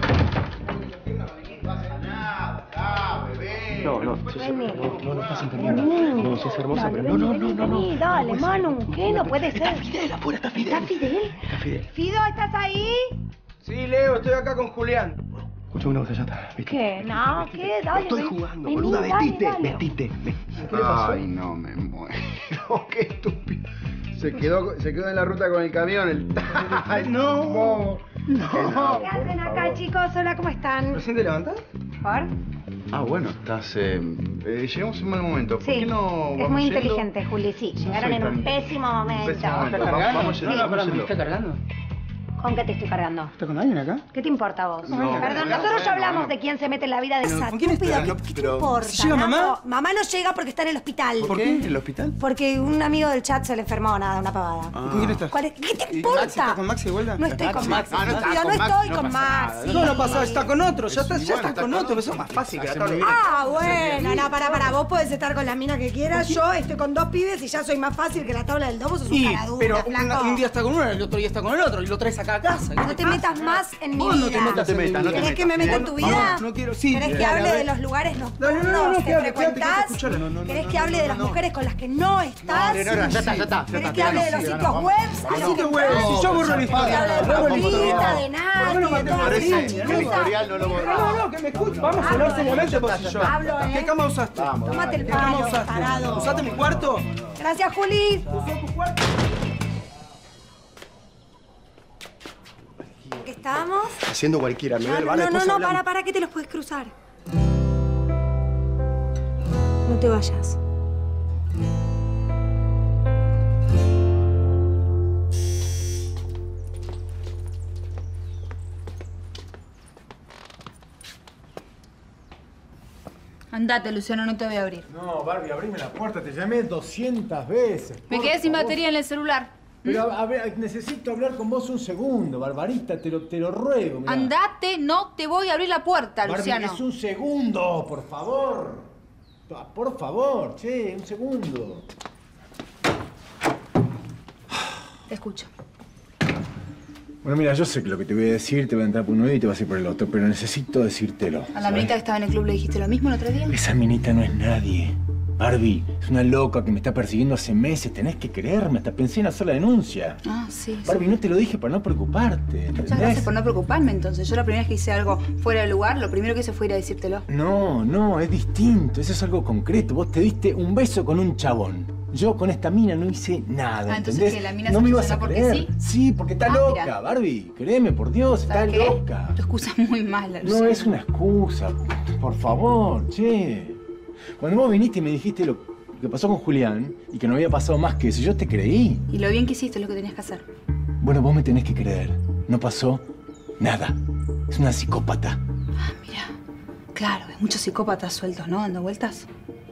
No pasa nada, ya, bebé. No estás entendiendo. No, sos hermosa, pero no. Dale, Manu, ¿qué? No puede ser. Está Fidel afuera, está Fidel. ¿Está Fidel? Está Fidel. Fido, ¿estás ahí? Sí, Leo, estoy acá con Julián. Escucha una cosa, ya está, ¿viste? ¿Qué? No, ¿qué? Dale. Estoy jugando, vení, boluda, dale, vestite. ¿Qué le pasó? Ay, no, me muero. Qué estúpido. Se quedó en la ruta con el camión, el... Ay, no. ¿Qué hacen acá, chicos? Hola, ¿cómo están? ¿Recién te levantás? ¿Por? Ah, bueno, estás... llegamos en mal momento. ¿Por Sí, qué no es vamos muy yendo? inteligente, Juli, sí. Llegaron en un pésimo momento. Pésimo momento. ¿Estás cargando? Vamos yendo, vamos yendo. ¿Estás cargando? ¿Con qué te estoy cargando? ¿Estás con alguien acá? ¿Qué te importa a vos? No, Perdón, no, nosotros ya bueno, hablamos bueno. de quién se mete en la vida de esa ¿con quién estúpida. estás? ¿Qué te Pero- importa? ¿Llega mamá? No, mamá no llega porque está en el hospital. ¿Por qué? ¿En el hospital? Porque un amigo del chat se le enfermó, nada, una pavada. ¿Con quién estás? ¿Cuál es? ¿Qué te ¿Y importa? Maxi? ¿Estás con Maxi de vuelta? No estoy con Maxi. Ah, no estás Estúpido, con no Maxi, estoy no con pasa nada. Maxi. No pasa, está con otro, ya Igual está está con con otro, otro. eso es más fácil que la Hace tabla. muy bien. Ah, bueno, no, para, vos podés estar con la mina que quieras, yo estoy con dos pibes y ya soy más fácil que la tabla del domo, sos un Sí, caradura, pero flaco. un día está con uno, el otro día está con el otro y lo traes acá a casa. No te metas más en mi Vos no te vida. metas en mi vida. ¿Querés que me meta en tu vida? No quiero, sí. ¿Querés que dale, hable a de ver. los lugares nocturnos No, que quédate, frecuentás? escucharla. ¿Querés que hable de las mujeres con las que no estás? Ya está. ¿Querés que hable de los sitios web? Así que bueno, si yo borro la Que historia. hable de Paulita, de Nati, de todas Parece esas el chicas. historial no lo borramos. No, que me escuches. Vamos a hablar seriamente vos y yo. Hablo, ¿eh? ¿Qué cama usaste? Tómate el ¿Qué cama palo, usaste? tarado. ¿Usaste mi cuarto? Gracias, Juli. ¿Usó tu cuarto? ¿Qué estábamos? Haciendo cualquiera, me voy al bar, No, después hablamos. para, que te los puedes cruzar. No te vayas. Andate, Luciano, no te voy a abrir. No, Barbie, abrime la puerta. Te llamé 200 veces. Me quedé sin batería en el celular. Pero a ver, necesito hablar con vos un segundo, Barbarita. Te lo ruego. Mirá. Andate, no te voy a abrir la puerta, Barbie, Luciano. es un segundo, por favor. Por favor, che, un segundo. Te escucho. Bueno, mira, yo sé que lo que te voy a decir te va a entrar por un oído y te va a ir por el otro, pero necesito decírtelo. ¿A la ¿sabes? minita que estaba en el club le dijiste lo mismo el otro día? Esa minita no es nadie. Barbie, es una loca que me está persiguiendo hace meses. Tenés que creerme, hasta pensé en hacer la denuncia. Ah, sí. Barbie, no te lo dije para no preocuparte, ¿entendés? Muchas gracias por no preocuparme, entonces. Yo la primera vez que hice algo fuera de lugar, lo primero que hice fue ir a decírtelo. No, es distinto. Eso es algo concreto. Vos te diste un beso con un chabón. Yo con esta mina no hice nada, Ah, entonces ¿entendés? que la mina no se me ibas a obsesionó porque creer. sí. Sí, porque está Ah, loca, mira. Barbie. Créeme, por Dios, está ¿Sabes qué? loca. Tu excusa es muy mala, No Luciano. es una excusa. Por favor, che. Cuando vos viniste y me dijiste lo que pasó con Julián y que no había pasado más que eso, yo te creí. Y lo bien que hiciste es lo que tenías que hacer. Bueno, vos me tenés que creer. No pasó nada. Es una psicópata. Ah, mira. Claro, hay muchos psicópatas sueltos, ¿no? Dando vueltas.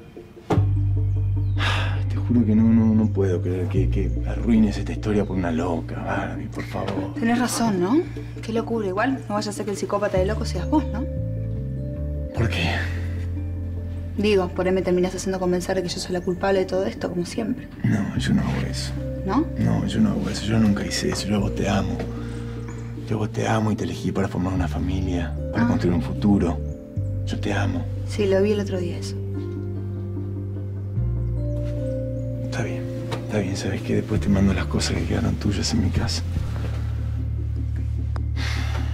Te juro que no puedo creer que arruines esta historia por una loca, Barbie, por favor. Tenés razón, ¿no? Qué locura. Igual no vaya a ser que el psicópata de loco seas vos, ¿no? ¿Por qué? Digo, por ahí me terminás haciendo convencer de que yo soy la culpable de todo esto, como siempre. No, yo no hago eso. ¿No? No, yo no hago eso. Yo nunca hice eso. Yo a vos te amo. Yo a vos te amo y te elegí para formar una familia, para construir un futuro. Yo te amo. Sí, lo vi el otro día eso. Está bien, ¿sabes qué? Después te mando las cosas que quedaron tuyas en mi casa.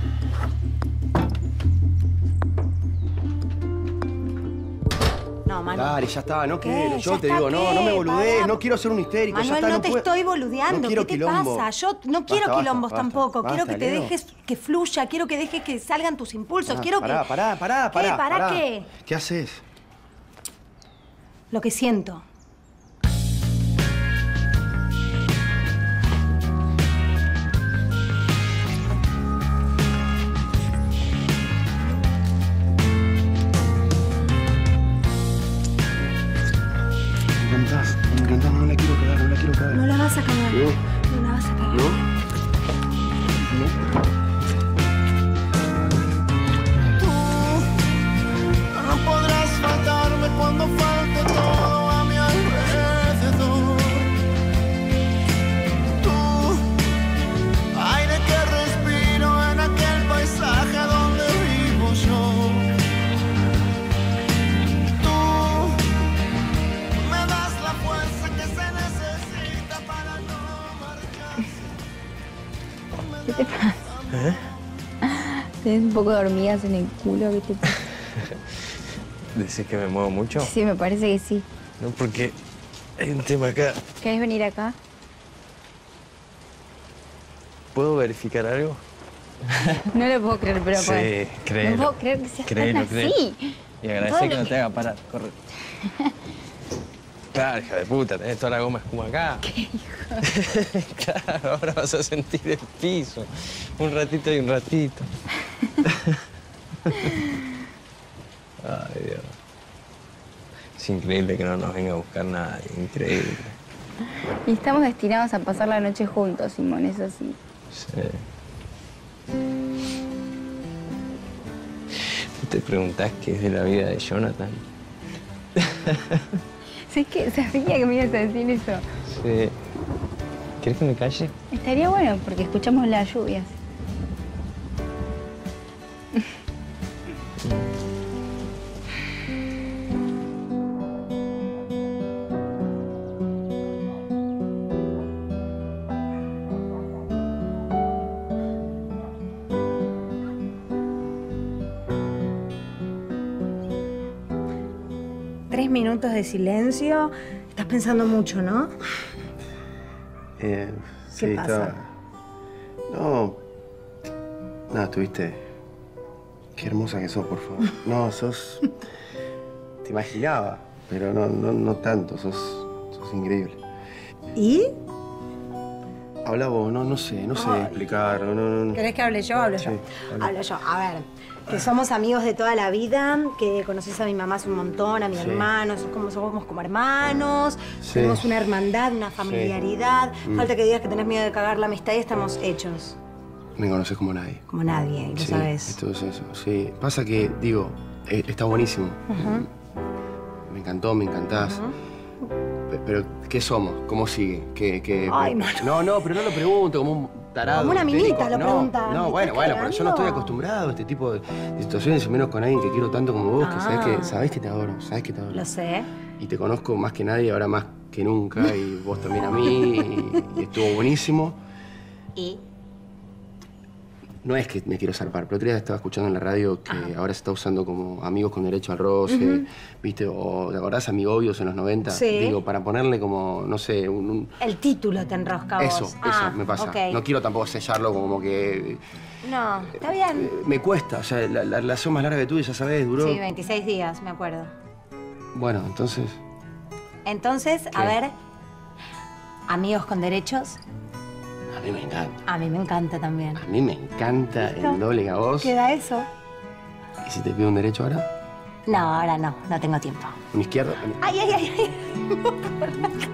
No, Manu, Dale, ya está, no ¿Qué? quiero. Yo ¿Ya te está digo, no, qué? no me boludés, Pará. no quiero ser un histérico, ya Manuel, está, no te puedo. estoy boludeando. No quiero ¿Qué te quilombo. pasa? Yo no quiero Basta, quilombos basta, tampoco. basta, Quiero que te Leo. dejes que fluya. Quiero que dejes que salgan tus impulsos. Quiero Pará, que... pará. ¿Qué? ¿Para qué? ¿Qué haces? Lo que siento. Me encantás, no la quiero cagar. No la vas a cagar. No. No la vas a cagar. ¿No? No podrás faltarme cuando falte todo a mi alrededor. Tú, aire que respiro en aquel paisaje donde vivo yo. Tú me das la fuerza que se necesita para no marcharse. ¿Qué te pasa? ¿Tienes un poco de hormigas en el culo? ¿Qué te pasa? ¿Decís que me muevo mucho? Sí, me parece que sí. No, porque hay un tema acá. ¿Querés venir acá? ¿Puedo verificar algo? No lo puedo creer, pero Sí, pues. créelo. No puedo creer que seas Créelo, tan créelo. así. Y agradecer Todo que lo no te haga parar. Corre. Claro, hija de puta, tenés toda la goma espuma acá. ¿Qué hijo? Claro, ahora vas a sentir el piso. Un ratito y un ratito. Ay, Dios. Es increíble que no nos venga a buscar nadie. Increíble. Y estamos destinados a pasar la noche juntos, Simón, eso sí. Sí. ¿Tú te preguntás qué es de la vida de Jonathan? Sí, es que sabía que me ibas a decir eso. Sí. ¿Quieres que me calle? Estaría bueno, porque escuchamos las lluvias. 3 minutos de silencio. Estás pensando mucho, ¿no? Sí, ¿Qué pasa? estaba... No... No, estuviste... Qué hermosa que sos, por favor. No, sos... Te imaginaba, pero no tanto. Sos increíble. ¿Y? Habla vos, no sé explicar. No. ¿Querés que hable yo? Hablo yo. Sí, habla. Hablo yo. A ver, que somos amigos de toda la vida, que conoces a mi mamá hace un montón, a mi Sí. hermano, somos como hermanos, Sí. tenemos una hermandad, una familiaridad. Mm. Falta que digas que tenés miedo de cagar la amistad y estamos hechos. Me conoces como nadie. Como nadie, y lo Sí, sabes. esto es eso. Sí, pasa que, digo, está buenísimo. Ujú. Me encantó, me encantás. Pero, ¿qué somos? ¿Cómo sigue? Ay, Manu. No, pero no lo pregunto como un tarado. Como una histérico. minita lo No, pregunta. ¿Me No, estás bueno, pero yo no cargando? estoy acostumbrado a este tipo de situaciones, y menos con alguien que quiero tanto como vos, que Ah. sabés que te adoro, sabés que te adoro. Lo sé. Y te conozco más que nadie, ahora más que nunca, y vos también a mí, y estuvo buenísimo. ¿Y? No es que me quiero zarpar, pero otro día estaba escuchando en la radio que ahora se está usando como amigos con derecho al roce, Ujú. ¿viste? O, ¿te acordás? Amigobios en los 90. Sí. Digo, para ponerle como, no sé, El título te enrosca a vos. Eso me pasa. Ok. No quiero tampoco sellarlo como que... No, está bien. Me cuesta, o sea, la relación más larga que tuve, ya sabés, duró... Sí, 26 días, me acuerdo. Bueno, entonces... Entonces, a ¿Qué? ver, amigos con derechos, A mí me encanta. a mí me encanta también. A mí me encanta ¿Listo? el doble que a vos. ¿Queda eso? ¿Y si te pido un derecho ahora? No, ahora no tengo tiempo. ¿Un izquierdo? Ay, ay, ay.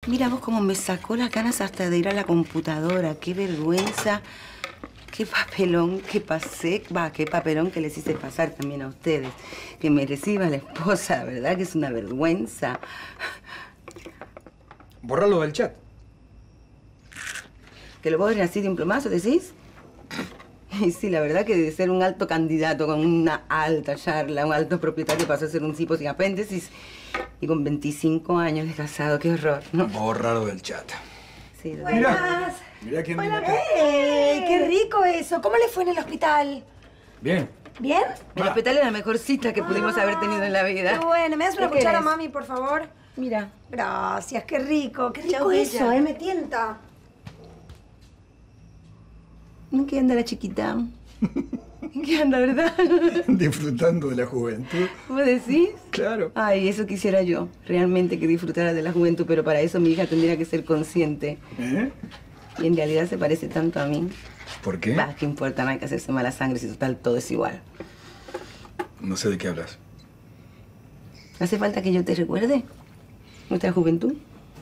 Mira vos cómo me sacó las ganas hasta de ir a la computadora. Qué vergüenza. Qué papelón que pasé. Va, qué papelón que les hice pasar también a ustedes. Que me reciba la esposa, ¿verdad? Que es una vergüenza. Borralo del chat. ¿Que lo borren así de un plumazo, decís? Y sí, la verdad que de ser un alto candidato con una alta charla, un alto propietario, pasó a ser un tipo sin apéndices y con 25 años de casado. Qué horror, ¿no? Borralo del chat. Sí, de Buenas. Mirá quién Hola, viene acá. ¡Qué rico eso! ¿Cómo le fue en el hospital? Bien. ¿Bien? El hospital es la mejor cita que pudimos haber tenido en la vida. Qué bueno. ¿Me das una ¿Qué cuchara, querés? mami, por favor? Mira. Gracias, qué rico. Qué rico Chau, eso, bella. me tienta. ¿En qué anda la chiquita? ¿En qué anda, verdad? Disfrutando de la juventud. ¿Vos decís? Claro. Ay, eso quisiera yo. Realmente que disfrutara de la juventud, pero para eso mi hija tendría que ser consciente. ¿Eh? Y en realidad se parece tanto a mí. ¿Por qué? Va, ¿qué importa? No hay que hacerse mala sangre si total todo es igual. No sé de qué hablas. ¿Hace falta que yo te recuerde nuestra juventud?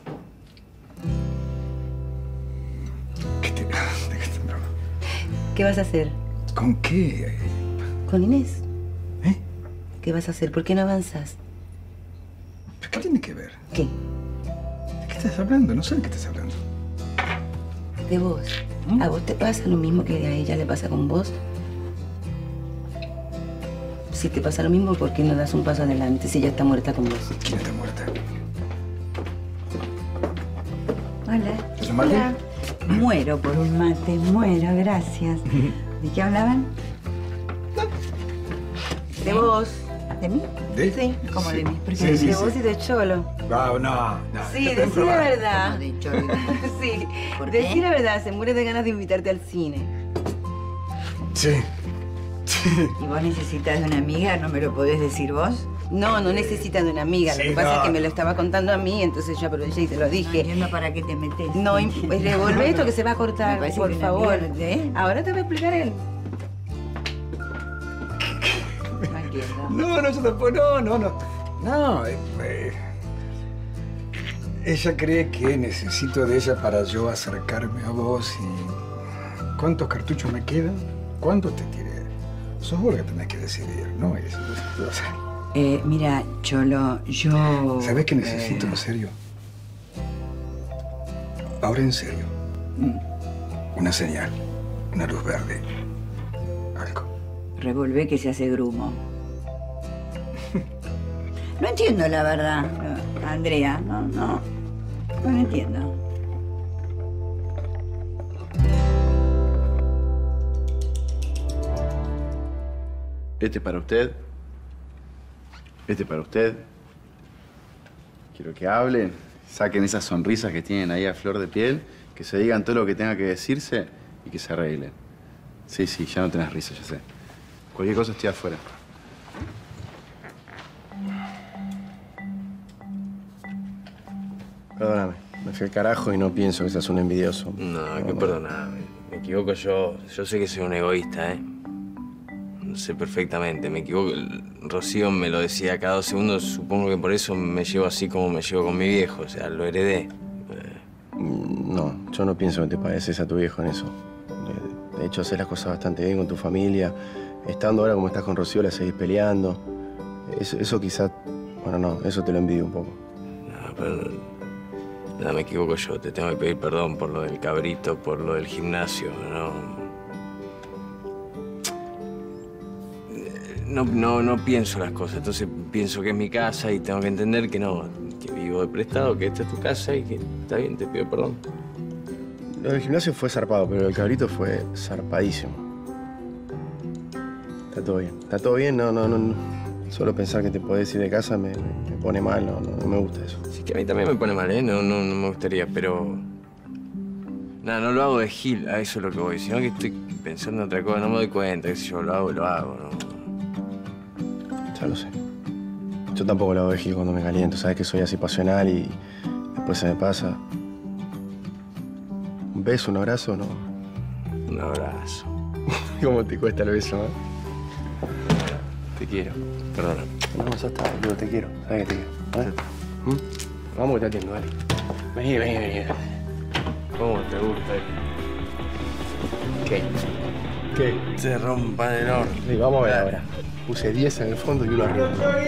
¿Qué vas a hacer? ¿Con qué? ¿Con Inés? ¿Qué vas a hacer? ¿Por qué no avanzas? ¿Qué tiene que ver? ¿Qué? ¿De qué estás hablando? No sé de qué estás hablando. De vos. ¿A vos te pasa lo mismo que a ella le pasa con vos? Si te pasa lo mismo, ¿por qué no das un paso adelante si ella está muerta con vos? ¿Quién está muerta? Hola. ¿Es un mate? Hola. Muero por un mate, muero, gracias. ¿De qué hablaban? De vos. ¿De mí? ¿De? Sí. ¿Cómo de mí? ¿Por Sí, qué? sí, De sí. vos y de Cholo. No. Sí, te pueden decí la probar. verdad. ¿Cómo de Cholo? Sí. ¿Por qué? Decí la verdad, se muere de ganas de invitarte al cine. Sí. ¿Y vos necesitas de una amiga? ¿No me lo podés decir vos? No, no necesita de una amiga. Lo Sí, que pasa no. es que me lo estaba contando a mí, entonces yo aproveché y te lo dije. Entiendo para qué te metes. No, revolve esto que se va a cortar, Me parece por que una favor. amiga, ¿eh? Ahora te voy a explicar él. No entiendo. No, yo tampoco. No, ella cree que necesito de ella para yo acercarme a vos y... ¿Cuántos cartuchos me quedan? ¿Cuántos te tiré? Sos vos que tenés que decidir, no es. O sea, Mira, Cholo, yo... ¿sabés qué necesito en serio? Ahora en serio. Una señal, una luz verde, algo. Revolvé que se hace grumo. No entiendo la verdad, Andrea, no entiendo. Este para usted. Este para usted. Quiero que hablen, saquen esas sonrisas que tienen ahí a flor de piel, que se digan todo lo que tenga que decirse y que se arreglen. Sí, ya no tenés risa, ya sé. Cualquier cosa estoy afuera. Perdóname, me fui al carajo y no pienso que seas un envidioso. No, que perdoname. Me equivoco yo. Yo sé que soy un egoísta, ¿eh? Lo sé perfectamente. Me equivoco. Rocío me lo decía cada 2 segundos. Supongo que por eso me llevo así como me llevo con mi viejo. O sea, lo heredé. No, yo no pienso que te pareces a tu viejo en eso. De hecho, haces las cosas bastante bien con tu familia. Estando ahora como estás con Rocío, la seguís peleando. Eso quizás... Bueno, no, eso te lo envidio un poco. No, pero... Nada, me equivoco yo. Te tengo que pedir perdón por lo del cabrito, por lo del gimnasio, No pienso las cosas. Entonces pienso que es mi casa y tengo que entender que no, que vivo de prestado, que esta es tu casa y que está bien, te pido perdón. Lo del gimnasio fue zarpado, pero el cabrito fue zarpadísimo. Está todo bien, no. Solo pensar que te podés ir de casa me pone mal, no me gusta eso. Sí, que a mí también me pone mal, ¿eh? No me gustaría, pero... Nada, no lo hago de gil, a eso es lo que voy. Sino que estoy pensando en otra cosa, no me doy cuenta, qué sé yo, lo hago, ¿no? Ya lo sé. Yo tampoco lo hago de gil cuando me caliento, sabes que soy así pasional y después se me pasa. ¿Un beso, un abrazo, no? Un abrazo. ¿Cómo te cuesta el beso, eh? Te quiero, perdona. No, ya está, boludo, te quiero. Sabes que te quiero. ¿Vale? Vamos que te atiendo, dale. Vení, vení, vení. ¿Cómo te gusta? ¿Qué? ¿Qué? Te rompan el orto. Sí, vamos a ver ahora. Puse 10 en el fondo y uno arriba.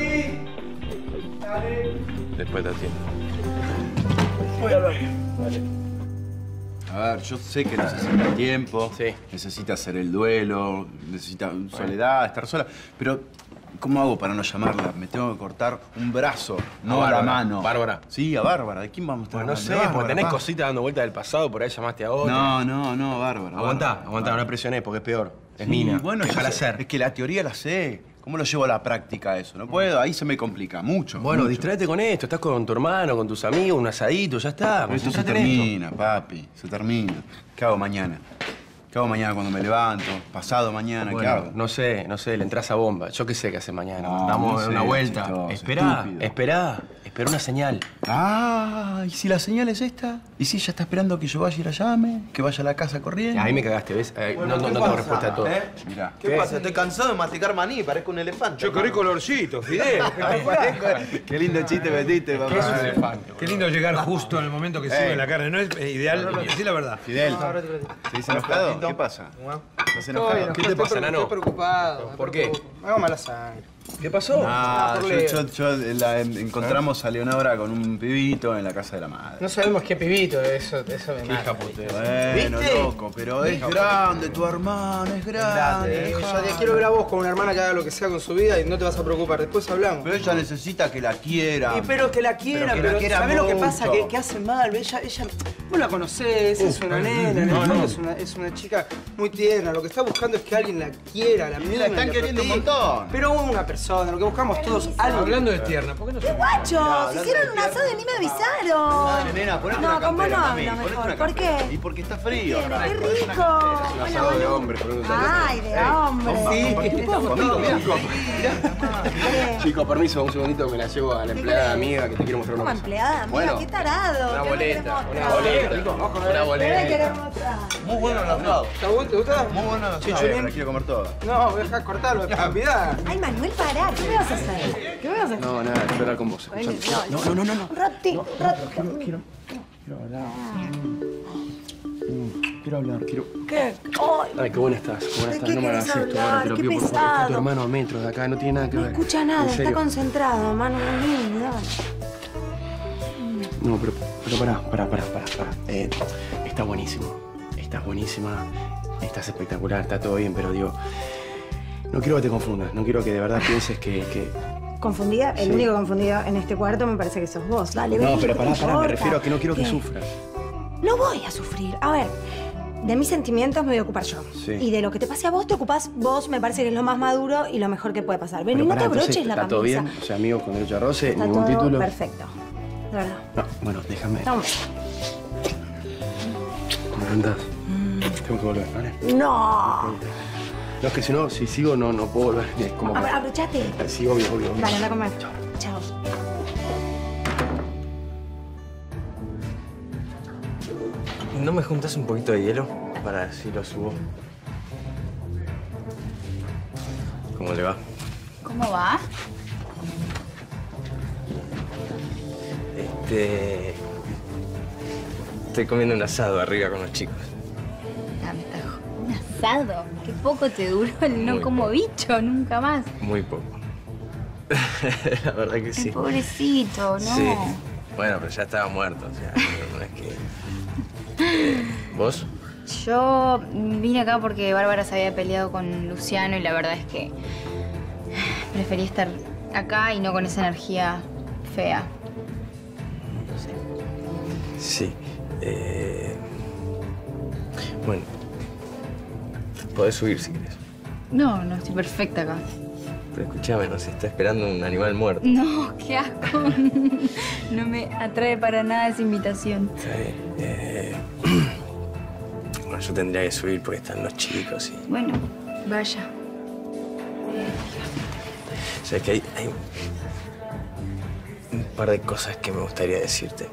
Después te atiendo. Voy a hablar. Vale. A ver, yo sé que necesita tiempo, necesita hacer el duelo, necesita soledad, estar sola, pero ¿cómo hago para no llamarla? Me tengo que cortar un brazo, no a la mano. ¿Bárbara? Sí, a Bárbara. ¿De quién vamos a estar Bueno, no hablando? sé, porque tenés cositas dando vueltas del pasado, por ahí llamaste a otra. No, Bárbara. Aguantá, no presionés, porque es peor. Es Sí, Nina. Bueno, déjala yo sé, hacer. es que la teoría la sé. ¿Cómo lo llevo a la práctica eso? No puedo, ahí se me complica mucho. Bueno, mucho. distráete con esto. Estás con tu hermano, con tus amigos, un asadito, ya está. Pero esto se Concentrate en termina, papi, se termina. ¿Qué hago mañana? ¿Qué hago mañana cuando me levanto? ¿Pasado mañana? Bueno, ¿Qué hago? no sé, le entras a bomba. Yo qué sé qué hace mañana. No, Damos no sé, una vuelta. chistoso, Esperá, estúpido. espera una señal. Ah, ¿y si la señal es esta? ¿Y si ella está esperando que yo vaya y la llame? ¿Que vaya a la casa corriendo? Ahí me cagaste, ¿ves? Bueno, no ¿qué tengo pasa? respuesta a todo. Mirá. ¿Qué pasa? Estoy cansado de masticar maní, parezco un elefante. Yo qué colorcito, Fidel. Qué lindo chiste metiste, papá. ¿Qué es un elefante? Qué lindo llegar justo en el momento que sirve la carne. No es ideal, sí la verdad. Fidel, ¿seguís enojado? ¿Qué pasa? ¿Estás enojado? ¿Qué te pasa, Nano? Estoy preocupado. ¿Por qué? Me hago mala sangre. ¿Qué pasó? Ah, por Leo. encontramos a Leonora con un pibito en la casa de la madre. No sabemos qué pibito, eso me mata. Bueno, ¿Viste? loco, pero es grande tu hermano, es grande. Yo te quiero ver a vos con una hermana que haga lo que sea con su vida y no te vas a preocupar. Después hablamos. Pero ella necesita que la quiera. Y pero que la quiera, Pero que la pero quiera ¿sabés lo que pasa? mucho. Que hace mal. Ella, vos la conocés, es una nena, en el fondo es una chica muy tierna. Lo que está buscando es que alguien la quiera, la mime, la están queriendo un montón. Pero una persona, lo que buscamos todos, algo. Hablando de tierna, ¿por qué no se... ¡Guachos! Hicieron un asado y ni me avisaron. Dale, nena, ponete No, una con vos campera, no mami, hablo ponete mejor. una ¿Por qué? campera. Y porque está frío. ¡Qué rico! Un asado de hombres, por un Ay, de hombre. Chicos, permiso, un segundito, me la llevo a la empleada amiga que te quiero mostrar Como una cosa. empleada, mira, Bueno, qué tarado. Una ¿Qué me querés boleta, mostrar? una boleta, una boleta. Muy bueno el asado. ¿Está bueno? ¿Te gusta? Muy bueno el asado. Chichulín. La quiero comer toda. No, voy a dejar cortarlo, olvidá. Ay, Manuel, pará. ¿Qué me vas a hacer? ¿Qué me vas a hacer? No, nada, quiero hablar con vos. Bueno, No. Un ratito. Quiero hablar. Quiero hablar, quiero... ¿Qué? Ay, qué buena estás, ¿De qué No me hagas querés esto, ahora hablar? te lo Qué pido por favor. pesado. Está tu hermano a metros de acá, no tiene nada que No ver. escucha nada, En está serio. concentrado, Manu. No, pero pará. Está buenísimo. Estás buenísima, estás espectacular, está todo bien, pero digo, no quiero que te confundas, no quiero que de verdad pienses que... Confundida, el Sí. único confundido en este cuarto me parece que sos vos. Dale, No, vení, pero ¿qué pará, te me importa? refiero a que no quiero que ¿Qué? sufras. No voy a sufrir. A ver, de mis sentimientos me voy a ocupar yo. Sí. Y de lo que te pase a vos, te ocupás vos, me parece que es lo más maduro y lo mejor que puede pasar. Vení, Pero no pará, te entonces, abroches la ¿está todo camisa. bien? O sea, amigos con derecho a roce, Está ningún todo título. perfecto. De verdad. No, bueno, déjame. Toma. ¿Me contás? Tengo que volver, ¿vale? No. No, es que si no, si sigo, no puedo volver. Es como... Abrochate. Sí, obvio. Dale, anda a comer. Chao. ¿No me juntas un poquito de hielo para ver si lo subo? ¿Cómo le va? ¿Cómo va? Estoy comiendo un asado arriba con los chicos. Ah, me está un asado. Qué poco te duró el no Muy como bicho, nunca más. Muy poco. La verdad que sí. Ay, pobrecito, ¿no? Sí. Bueno, pero ya estaba muerto, o sea, no es que... ¿Vos? Yo vine acá porque Bárbara se había peleado con Luciano y la verdad es que preferí estar acá y no con esa energía fea. Sí. Bueno. Podés subir si querés. No, estoy perfecta acá. Pero escúchame, nos está esperando un animal muerto. No, qué asco. No me atrae para nada esa invitación. Está bien. Bueno, yo tendría que subir porque están los chicos y... Bueno, vaya. O sea, que hay un par de cosas que me gustaría decirte.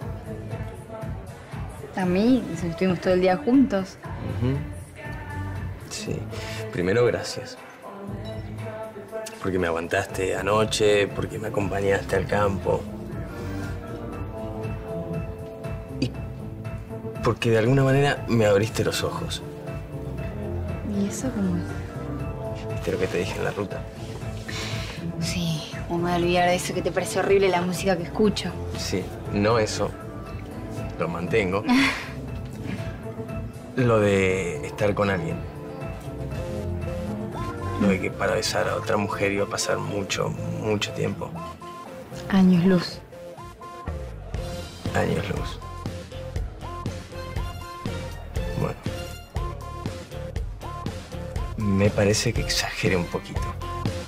A mí, estuvimos todo el día juntos. Ujú. Sí. Primero, gracias. Porque me aguantaste anoche, porque me acompañaste al campo. Y porque de alguna manera me abriste los ojos. ¿Y eso cómo es? ¿Viste lo que te dije en la ruta? Sí, ¿cómo me voy a olvidar de eso que te parece horrible la música que escucho? Sí, no eso. Lo mantengo. Lo de estar con alguien. Lo de que para besar a otra mujer iba a pasar mucho, mucho tiempo. Años luz. Años luz. Bueno. Me parece que exageré un poquito.